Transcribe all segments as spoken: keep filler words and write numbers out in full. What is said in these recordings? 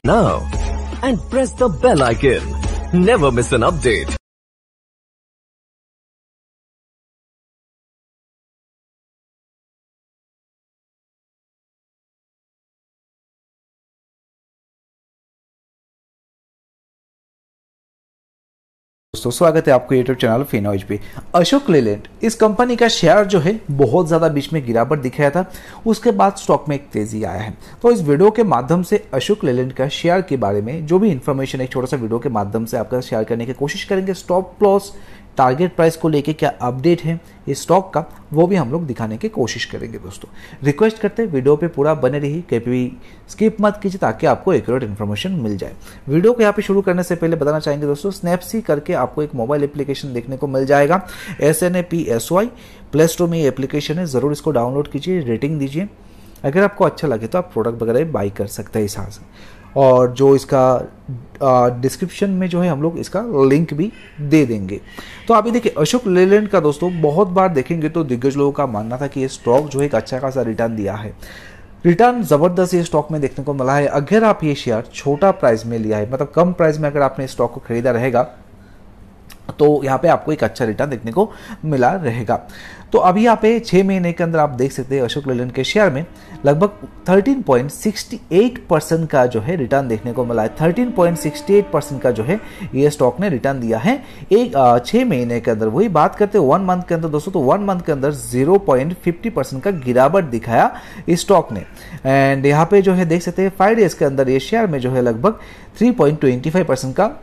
now and press the bell icon. Never miss an update. दोस्तों स्वागत है आपको यूट्यूब चैनल फिनोज पे। अशोक लेलैंड इस कंपनी का शेयर जो है बहुत ज़्यादा बीच में गिरावट दिख रहा था, उसके बाद स्टॉक में एक तेजी आया है। तो इस वीडियो के माध्यम से अशोक लेलैंड का शेयर के बारे में जो भी इन्फॉर्मेशन एक छोटा सा वीडियो के माध्यम से आपका शेयर करने की कोशिश करेंगे। स्टॉप लॉस, टारगेट प्राइस को लेके क्या अपडेट है इस स्टॉक का, वो भी हम लोग दिखाने की कोशिश करेंगे। दोस्तों रिक्वेस्ट करते हैं वीडियो पे पूरा बने रहिए, कभी भी स्किप मत कीजिए ताकि आपको एक्यूरेट इन्फॉर्मेशन मिल जाए। वीडियो को यहाँ पे शुरू करने से पहले बताना चाहेंगे दोस्तों, स्नैपसी करके आपको एक मोबाइल एप्लीकेशन देखने को मिल जाएगा। S N A P S Y play store में ये एप्लीकेशन है, ज़रूर इसको डाउनलोड कीजिए, रेटिंग दीजिए। अगर आपको अच्छा लगे तो आप प्रोडक्ट वगैरह बाई कर सकते हैं इस यहाँ से। और जो इसका डिस्क्रिप्शन में जो है हम लोग इसका लिंक भी दे देंगे। तो अभी देखिए अशोक लेलैंड का दोस्तों बहुत बार देखेंगे तो दिग्गज लोगों का मानना था कि ये स्टॉक जो है एक अच्छा खासा रिटर्न दिया है। रिटर्न ज़बरदस्त ये स्टॉक में देखने को मिला है। अगर आप ये शेयर छोटा प्राइस में लिया है, मतलब कम प्राइस में अगर आपने स्टॉक को खरीदा रहेगा तो यहाँ पे आपको एक अच्छा रिटर्न देखने को मिला रहेगा। तो अभी यहाँ पे छः महीने के अंदर आप देख सकते हैं अशोक लेलैंड के शेयर में लगभग तेरह पॉइंट अड़सठ परसेंट का जो है रिटर्न देखने को मिला है। तेरह पॉइंट अड़सठ परसेंट का जो है ये स्टॉक ने रिटर्न दिया है एक छः महीने के अंदर। वही बात करते हैं वन मंथ के अंदर दोस्तों, तो वन मंथ के अंदर जीरो पॉइंट फिफ्टी परसेंट का गिरावट दिखाया इस स्टॉक ने। एंड यहाँ पे जो है देख सकते हैं फाइव डेज के अंदर ये शेयर में जो है लगभग three point twenty five percent का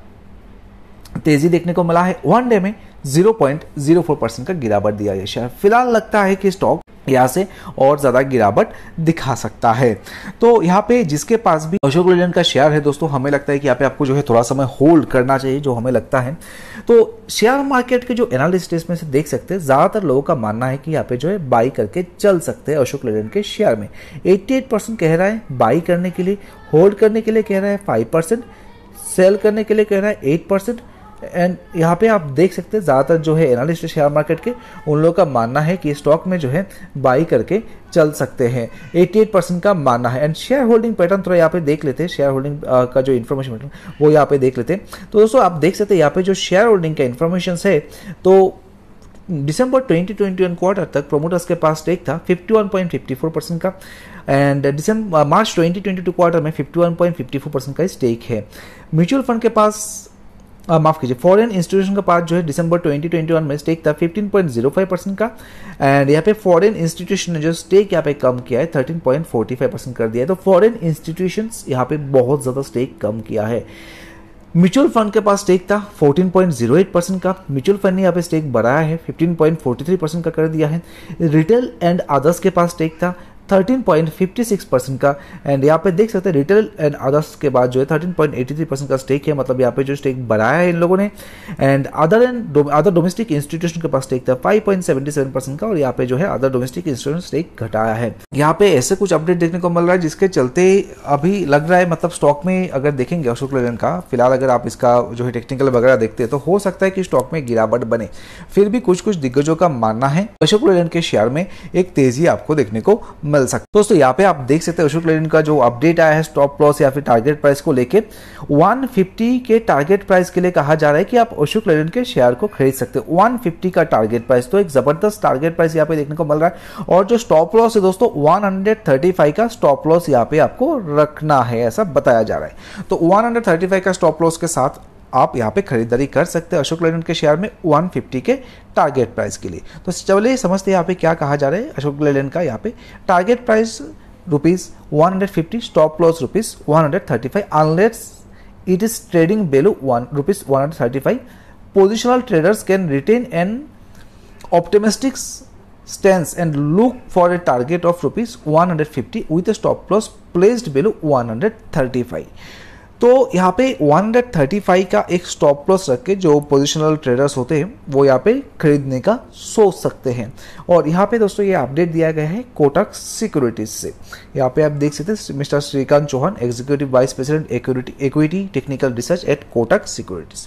तेजी देखने को मिला है। वन डे में zero point zero four percent का गिरावट दिया ये शेयर। फिलहाल लगता है कि स्टॉक यहाँ से और ज़्यादा गिरावट दिखा सकता है। तो यहाँ पे जिसके पास भी अशोक लेलैंड का शेयर है दोस्तों, हमें लगता है कि यहाँ पे आपको जो है थोड़ा समय होल्ड करना चाहिए, जो हमें लगता है। तो शेयर मार्केट के जो एनालिस्ट इसमें से देख सकते हैं, ज़्यादातर लोगों का मानना है कि यहाँ पे जो है बाई करके चल सकते हैं अशोक लेलैंड के शेयर में। अठासी परसेंट कह रहा है बाई करने के लिए, होल्ड करने के लिए कह रहा है फाइव परसेंट, सेल करने के लिए कह रहा है एट परसेंट। एंड यहाँ पे आप देख सकते हैं ज़्यादातर जो है एनालिस्ट शेयर मार्केट के, उन लोगों का मानना है कि स्टॉक में जो है बाई करके चल सकते हैं। अठासी परसेंट का मानना है। एंड शेयर होल्डिंग पैटर्न थोड़ा यहाँ पे देख लेते हैं, शेयर होल्डिंग का जो इन्फॉर्मेशन पैटर्न वो यहाँ पे देख लेते हैं। तो दोस्तों आप देख सकते हैं यहाँ पे जो शेयर होल्डिंग का इन्फॉर्मेशन है, तो दिसंबर ट्वेंटी ट्वेंटी वन क्वार्टर तक प्रोमोटर्स के पास स्टेक था इक्यावन पॉइंट फाइव फोर परसेंट का। एंड दिसंबर मार्च ट्वेंटी ट्वेंटी टू क्वार्टर में इक्यावन पॉइंट फाइव फोर परसेंट का स्टेक है। म्यूचुअल फंड के पास आ, माफ कीजिए फॉरेन इंस्टीट्यूशन का पास जो है दिसंबर ट्वेंटी ट्वेंटी वन में स्टेक था fifteen point zero five percent का। एंड यहाँ पे फॉरेन इंस्टीट्यूशन ने जो स्टेक यहाँ पे कम किया है thirteen point forty five percent कर दिया है। तो फॉरेन इंस्टीट्यूशंस यहाँ पे बहुत ज़्यादा स्टेक कम किया है। म्यूचुअल फंड के पास स्टेक था fourteen point zero eight percent का, म्यूचुअल फंड ने यहाँ पे स्टेक बढ़ाया है fifteen point forty three percent का कर दिया है। रिटेल एंड अदर्स के पास स्टेक था thirteen point fifty six percent का। एंड यहाँ पे देख सकते हैं रिटेल एंड अदर्स के बाद जो है thirteen point eighty three percent का स्टेक है, मतलब यहाँ पे जो स्टेक बढ़ाया है इन लोगों ने। And other and other domestic institution के पास स्टेक था five point seventy seven percent का, और यहाँ पे जो है अदर डोमेस्टिक इंस्टीट्यूशन स्टेक घटाया है। यहाँ पे ऐसे कुछ अपडेट देखने को मिल रहा है जिसके चलते अभी लग रहा है, मतलब स्टॉक में अगर देखेंगे अशोक लेलैंड का फिलहाल अगर आप इसका जो है टेक्निकल वगैरह देखते हैं तो हो सकता है कि स्टॉक में गिरावट बने। फिर भी कुछ कुछ दिग्गजों का मानना है अशोक लेलैंड के शेयर में एक तेजी आपको देखने को मिल सकती है। दोस्तों यहाँ पे आप देख सकते हैं अशोक लेलैंड का जो अपडेट आया है स्टॉप लॉस या फिर टारगेट प्राइस को लेके वन फिफ्टी के टारगेट प्राइस के लिए कहा जा रहा है कि आप अशोक लेलैंड के शेयर को खरीद सकते हैं। वन फिफ्टी का टारगेट प्राइस, तो एक जबरदस्त टारगेट प्राइस यहाँ पे देखने को मिल रहा है। और जो स्टॉप लॉस है दोस्तों वन थर्टी फाइव का स्टॉप लॉस यहाँ पे आपको रखना है, ऐसा बताया जा रहा है। तो वन थर्टी फाइव का स्टॉप लॉस के साथ आप यहाँ पे खरीदारी कर सकते हैं अशोक लेलैंड के शेयर में वन फिफ्टी के टारगेट प्राइस के लिए। तो चलिए समझते हैं यहाँ पे क्या कहा जा रहा है अशोक लेलैंड का। यहाँ पे target price rupees one fifty, stop loss rupees one thirty five unless it is trading below one rupees one thirty five. Positional traders can retain an optimistic stance and look for a target of rupees one fifty with a stop loss placed below one thirty-five। तो यहाँ पे one thirty five का एक stop loss रख के जो positional traders होते हैं वो यहाँ पे खरीदने का सोच सकते हैं। और यहाँ पे दोस्तों ये अपडेट दिया गया है कोटक सिक्योरिटीज से। यहाँ पे आप देख सकते हैं mister Shrikant Chauhan, executive vice president equity technical research at Kotak securities.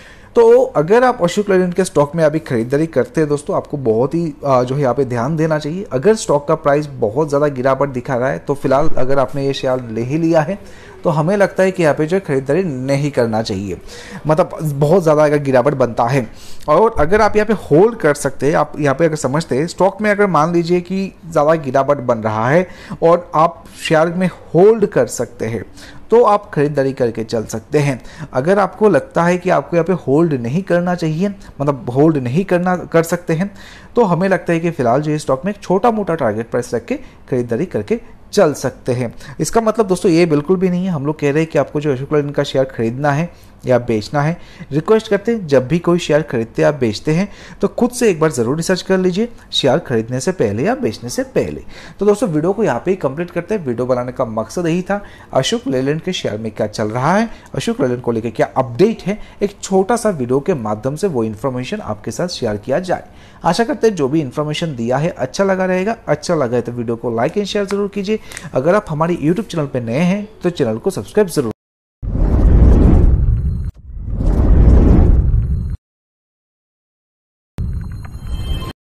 तो अगर आप अशोक लेलैंड के स्टॉक में अभी खरीदारी करते हैं दोस्तों, आपको बहुत ही जो है यहाँ पे ध्यान देना चाहिए। अगर स्टॉक का प्राइस बहुत ज़्यादा गिरावट दिखा रहा है तो फिलहाल अगर आपने ये शेयर ले ही लिया है तो हमें लगता है कि यहाँ पे जो है खरीदारी नहीं करना चाहिए, मतलब बहुत ज़्यादा अगर गिरावट बनता है। और अगर आप यहाँ पे होल्ड कर सकते हैं, आप यहाँ पे अगर समझते हैं स्टॉक में अगर मान लीजिए कि ज़्यादा गिरावट बन रहा है और आप शेयर में होल्ड कर सकते हैं तो आप खरीदारी करके चल सकते हैं। अगर आपको लगता है कि आपको यहाँ पे होल्ड नहीं करना चाहिए, मतलब होल्ड नहीं करना कर सकते हैं, तो हमें लगता है कि फिलहाल जो है स्टॉक में एक छोटा मोटा टारगेट प्राइस रख के खरीदारी करके चल सकते हैं। इसका मतलब दोस्तों ये बिल्कुल भी नहीं है हम लोग कह रहे हैं कि आपको जो अशोक लेलैंड का शेयर खरीदना है या बेचना है। रिक्वेस्ट करते हैं जब भी कोई शेयर खरीदते या बेचते हैं तो खुद से एक बार ज़रूर रिसर्च कर लीजिए शेयर खरीदने से पहले या बेचने से पहले। तो दोस्तों वीडियो को यहाँ पे ही कंप्लीट करते हैं। वीडियो बनाने का मकसद यही था अशोक लेलैंड के शेयर में क्या चल रहा है, अशोक लेलैंड को लेकर क्या अपडेट है, एक छोटा सा वीडियो के माध्यम से वो इन्फॉर्मेशन आपके साथ शेयर किया जाए। आशा करते हैं जो भी इन्फॉर्मेशन दिया है अच्छा लगा रहेगा। अच्छा लगा है तो वीडियो को लाइक एंड शेयर जरूर कीजिए। अगर आप हमारी यूट्यूब चैनल पर नए हैं तो चैनल को सब्सक्राइब जरूर